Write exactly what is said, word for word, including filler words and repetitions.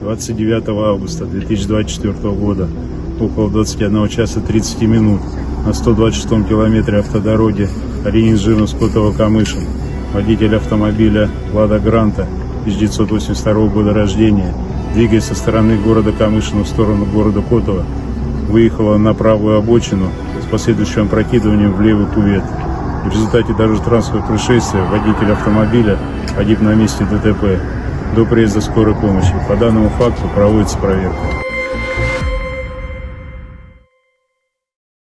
двадцать девятого августа две тысячи двадцать четвёртого года, около двадцати одного часа тридцати минут, на сто двадцать шестом километре автодороги Ренин-Жирновск-Котово-Камышин, водитель автомобиля «Лада Гранта» тысяча девятьсот восемьдесят второго года рождения, двигаясь со стороны города Камышина в сторону города Котово, выехала на правую обочину с последующим опрокидыванием в левый кювет. В результате дорожно-транспортного происшествия водитель автомобиля погиб на месте ДТП до приезда скорой помощи. По данному факту проводится проверка.